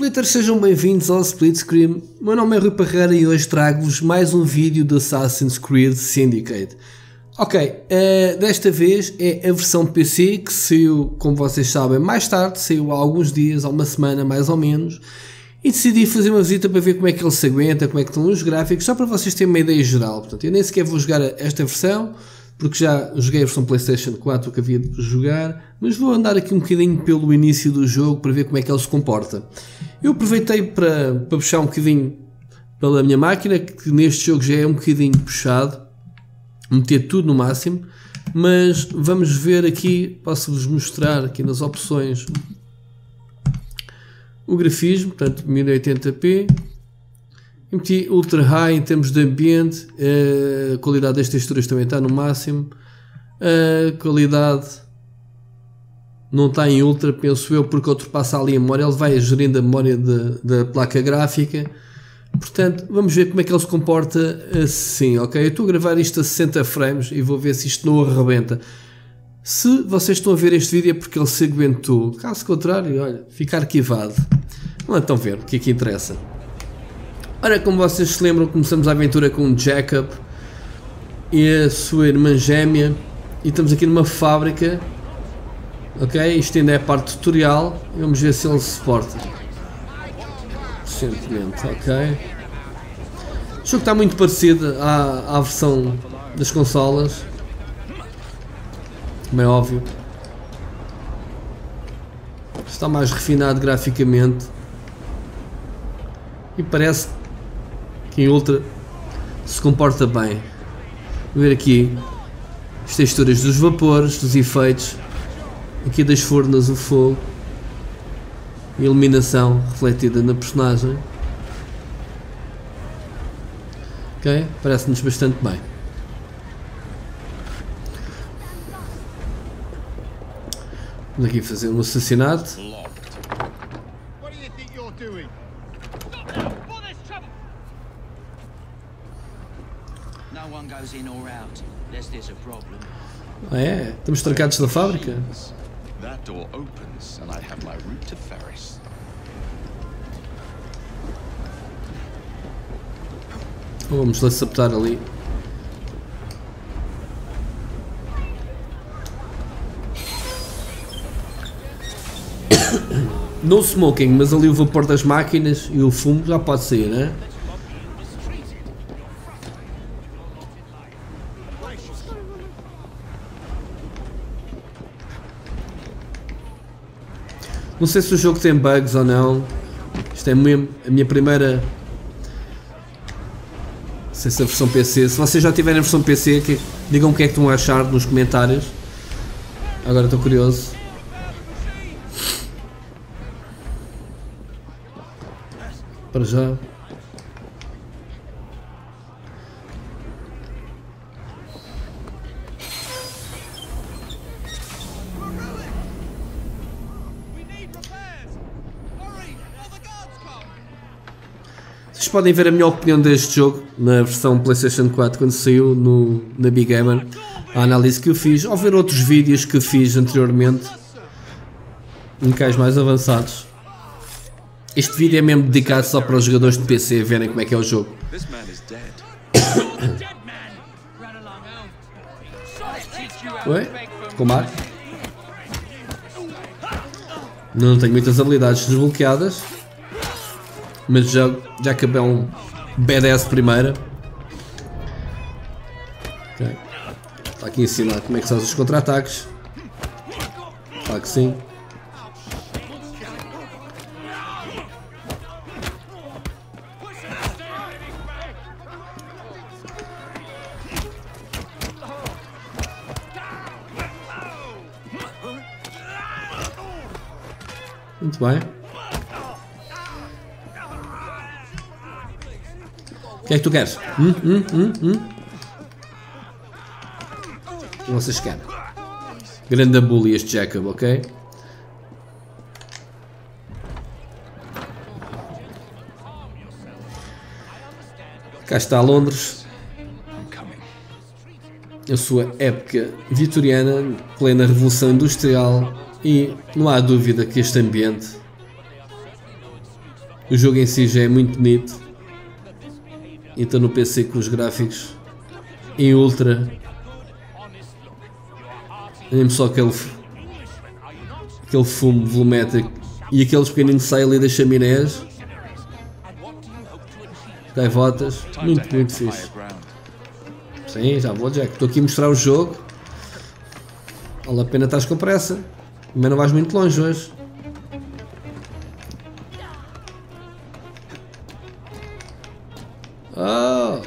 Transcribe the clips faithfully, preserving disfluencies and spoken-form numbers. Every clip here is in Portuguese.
Splitters, sejam bem-vindos ao Split Screen. Meu nome é Rui Parreira e hoje trago-vos mais um vídeo do Assassin's Creed Syndicate. Ok, uh, desta vez é a versão P C que saiu, como vocês sabem, mais tarde, saiu há alguns dias, há uma semana mais ou menos, e decidi fazer uma visita para ver como é que ele se aguenta, como é que estão os gráficos, só para vocês terem uma ideia geral. Portanto, eu nem sequer vou jogar esta versão, porque já joguei a versão PlayStation quatro que havia de jogar, mas vou andar aqui um bocadinho pelo início do jogo para ver como é que ele se comporta. Eu aproveitei para, para puxar um bocadinho pela minha máquina, que neste jogo já é um bocadinho puxado, meter tudo no máximo, mas vamos ver aqui, posso-vos mostrar aqui nas opções o grafismo, portanto mil e oitenta p. Meti ultra high em termos de ambiente, a qualidade das texturas também está no máximo, a qualidade não está em ultra, penso eu, porque ultrapassa ali a memória, ele vai gerindo a memória de, da placa gráfica, portanto vamos ver como é que ele se comporta assim, ok? Eu estou a gravar isto a sessenta frames e vou ver se isto não arrebenta. Se vocês estão a ver este vídeo é porque ele se aguentou, caso contrário, olha, fica arquivado. Vamos então ver o que é que interessa. Ora, como vocês se lembram, começamos a aventura com o Jacob e a sua irmã gêmea e estamos aqui numa fábrica, ok? Isto ainda é a parte tutorial e vamos ver se ele se suporta recentemente, ok? O jogo está muito parecido à, à versão das consolas, como é óbvio, está mais refinado graficamente e parece que em Ultra se comporta bem. Vou ver aqui as texturas dos vapores, dos efeitos, aqui das fornas, o fogo, a iluminação refletida na personagem. Ok, parece-nos bastante bem. Vamos aqui fazer um assassinato. Ah, é? Estamos trancados na fábrica? Vamos lá sabotar ali. No smoking, mas ali o vapor das máquinas e o fumo já pode sair, não é? Não sei se o jogo tem bugs ou não. Isto é mesmo a minha primeira. Não sei se a versão P C. Se vocês já tiverem a versão P C, que... digam o que é que estão a achar nos comentários. Agora estou curioso. Para já. Vocês podem ver a minha opinião deste jogo na versão PlayStation quatro quando saiu no, na Big Gamer, a análise que eu fiz, ou ver outros vídeos que fiz anteriormente em locais mais avançados. Este vídeo é mesmo dedicado só para os jogadores de P C verem como é que é o jogo. Ué? Combate? Não tenho muitas habilidades desbloqueadas, mas já, já acabei um badass primeira. Okay. Está aqui a ensinar como é que se faz os contra-ataques. Claro que sim. Muito bem. O que é que tu queres? Hum, hum, hum, hum. O que vocês querem? Grande bully este Jacob, ok? Cá está Londres. A sua época vitoriana, plena revolução industrial, e não há dúvida que este ambiente O jogo em si já é muito bonito. Então no P C com os gráficos em ultra, mesmo só aquele, aquele fumo volumétrico e aqueles pequeninos que saem ali das chaminés, gaivotas, muito, muito fixe. Sim, já vou, Jack. Estou aqui a mostrar o jogo. Vale a pena, estás com pressa, mas não vais muito longe hoje. Oh.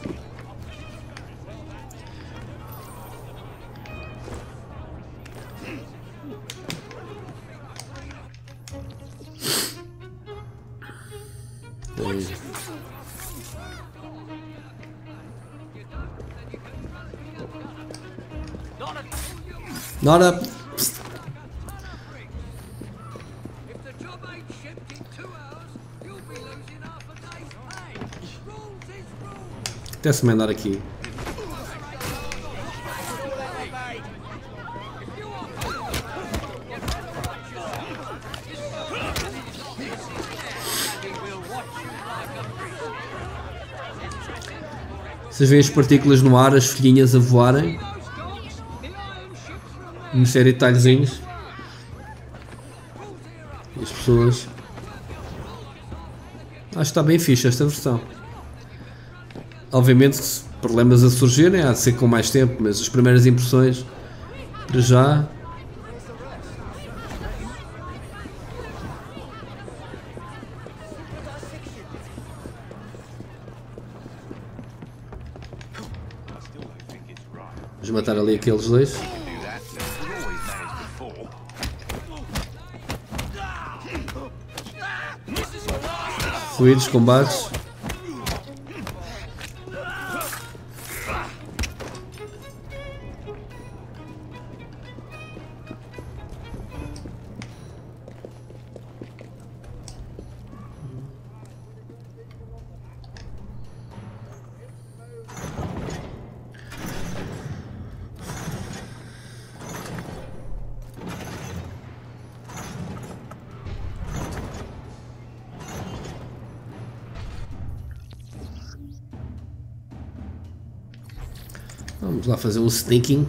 Not up. Apetece-me andar aqui. Vocês veem as partículas no ar, as folhinhas a voarem. Uma série de talhozinhos. E as pessoas. Acho que está bem fixe esta versão. Obviamente que problemas a surgirem há de ser com mais tempo, mas as primeiras impressões para já. Vamos matar ali aqueles dois. Fluidos, combates. Vamos lá fazer um sneaking.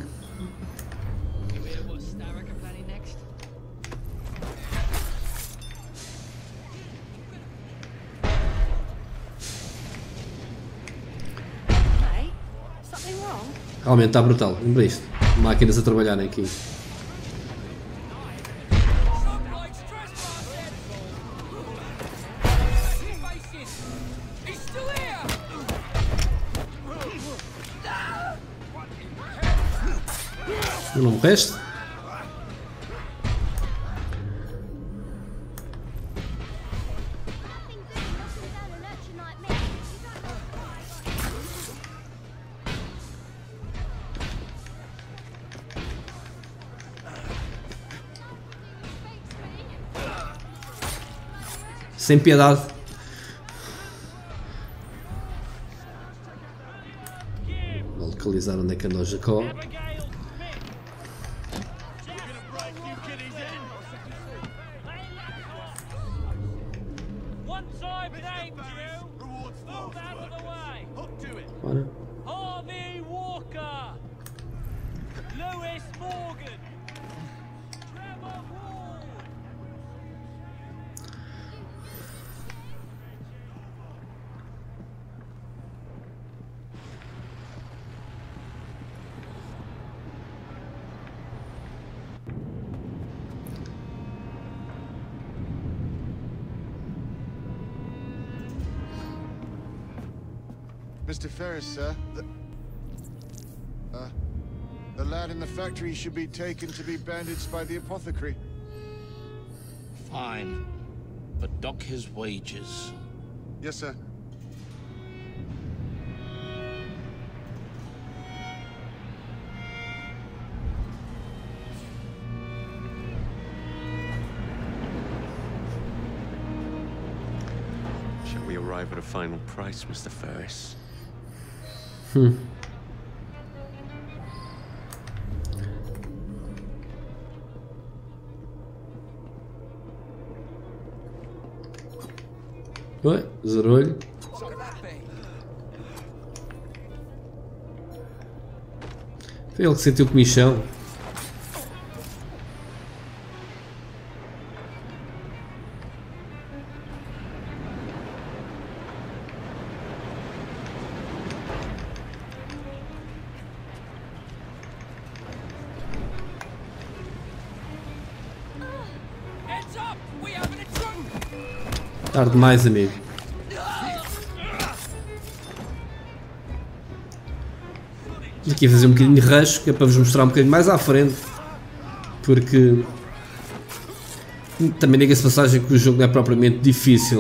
Realmente está brutal, lembra isto. Máquinas a trabalharem aqui. Não morreste? Sem piedade. Vou localizar onde é que anda o Jacó. Bora. Harvey Walker, Lewis Morgan, Trevor Wall. Mister Ferris, sir. The, uh, the lad in the factory should be taken to be bandaged by the apothecary. Fine, but dock his wages. Yes, sir. Shall we arrive at a final price, Mister Ferris? Hmm. Oi, zarolho. Foi ele que sentiu comichão. Tarde demais, amigo. Aqui fazer um bocadinho de rush, que é para vos mostrar um bocadinho mais à frente. Porque também diga-se passagem que o jogo não é propriamente difícil.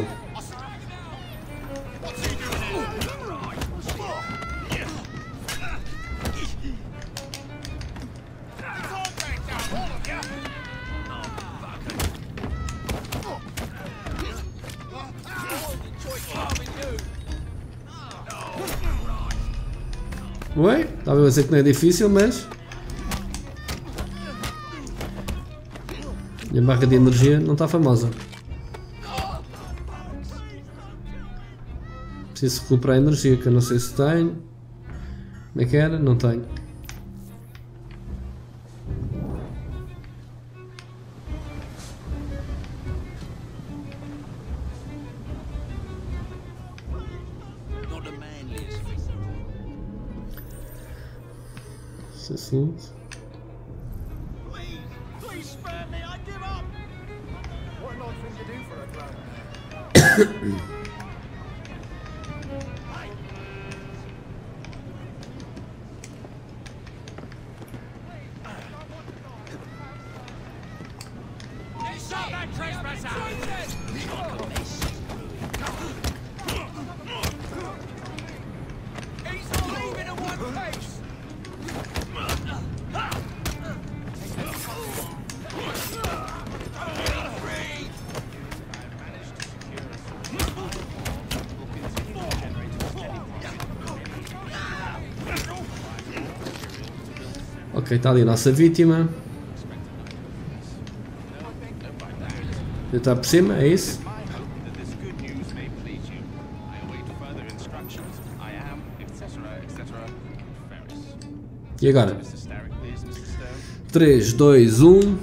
Ué, estava a dizer que não é difícil, mas a barra de energia não está famosa. Preciso recuperar a energia, que eu não sei se tenho. Como é que era? Não tenho. Assim. Please spare me, I give up. What an odd thing to do for a drowned. Stop that trespasser! He's all leaving in one piece. Ok, está ali a nossa vítima. Já está por cima, é isso? E agora? três, dois, um.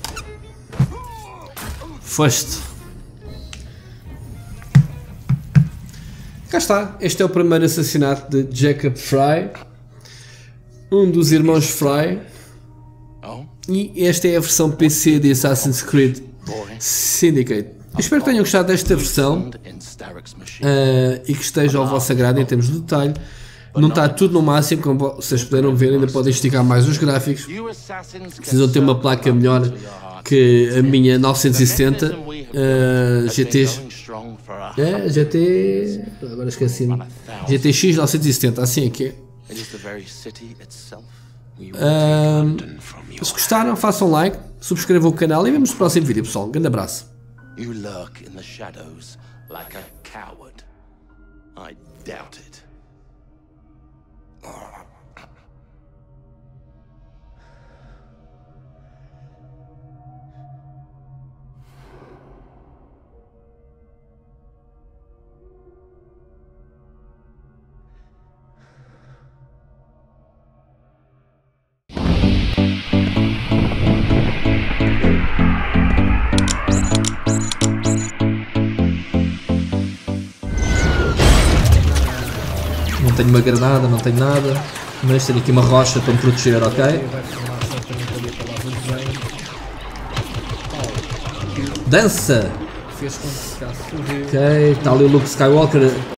Foste. Cá está. Este é o primeiro assassinato de Jacob Frye, um dos irmãos Frye. E esta é a versão P C de Assassin's Creed Syndicate. Eu espero que tenham gostado desta versão uh, e que esteja ao vosso agrado em termos de detalhe. Não está tudo no máximo, como vocês puderam ver, ainda podem esticar mais os gráficos. Precisam ter uma placa melhor que a minha novecentos e setenta uh, G T. É, G T. Agora esqueci-me. G T X novecentos e setenta, assim é que é. Uh, se gostaram, façam like, subscrevam o canal e vemos no próximo vídeo, pessoal. Um grande abraço. You lurk in the shadows like a coward. I doubt it. Não tenho uma granada, não tenho nada, mas tenho aqui uma rocha para me proteger, ok? Dança! Ok, está ali o Luke Skywalker